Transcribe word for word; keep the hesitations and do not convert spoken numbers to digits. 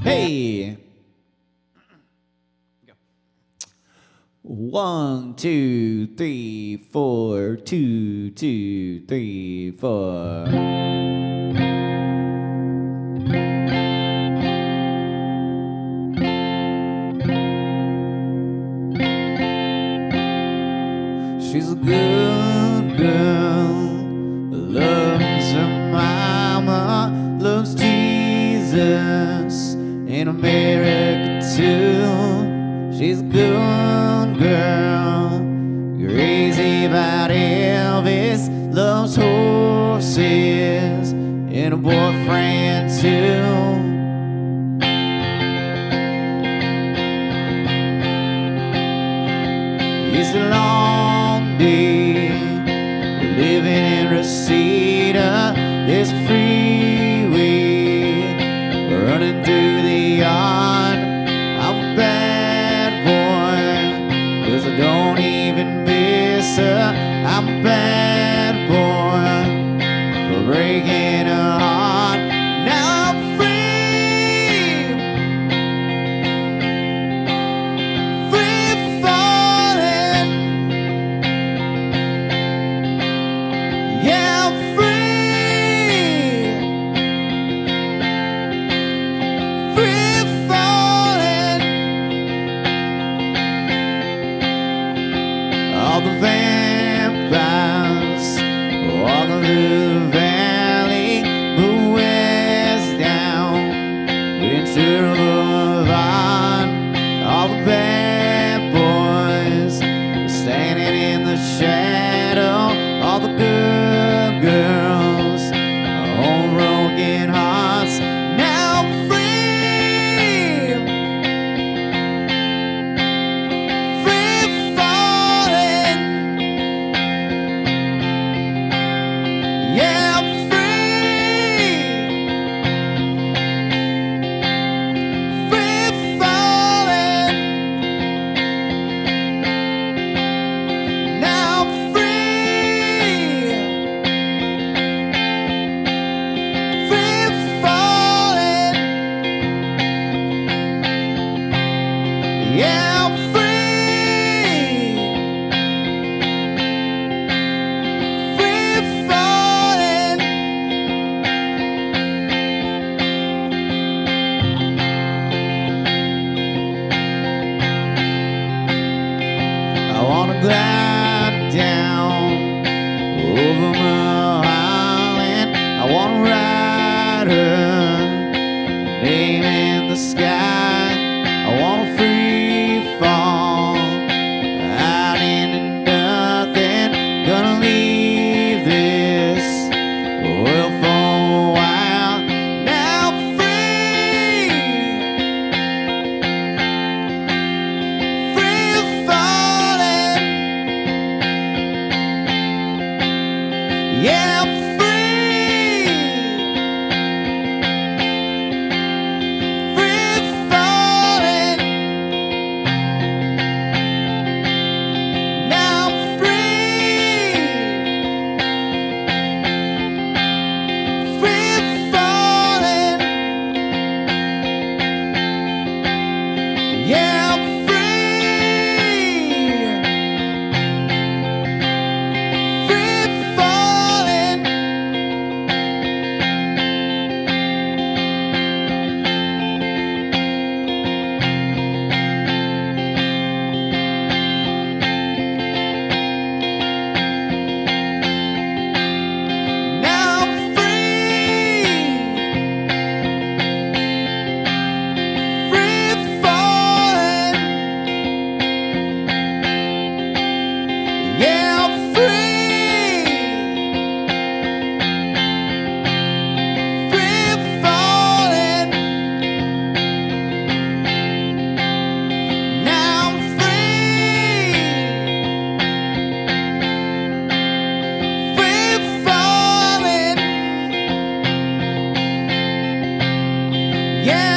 Hey. One, two, three, four, two, two, three, four. She's a good girl, loves her mama, loves Jesus in America too. She's a good girl, crazy about Elvis, loves horses and a boyfriend too. It's a long day living in Reseda. There's a freeway running through the yard. I'm a bad boy, 'cause I don't even miss her. I'm a bad boy for breaking her heart. Now I'm free, free falling. Yeah, I'm free, free falling. All the vampires walking through the valley, move west down into the boulevard. All the bad boys standing in the shadow. All the good girls on broken hearts. Now I'm free, free falling. Yeah, I'm free, free falling. Now I'm free, free falling. Yeah, I'm free, free falling. I wanna glide down over Mulholland. I wanna ride her name in the sky. I wanna free fall out into nothing. Gonna leave this world for a while. Now I'm free, free falling. Yeah, I'm free, free falling. Now I'm free, free falling. Yeah, I'm free, free falling. Now I'm free, free falling. Yeah, I'm free, free falling. Now I'm free, free falling. Yeah.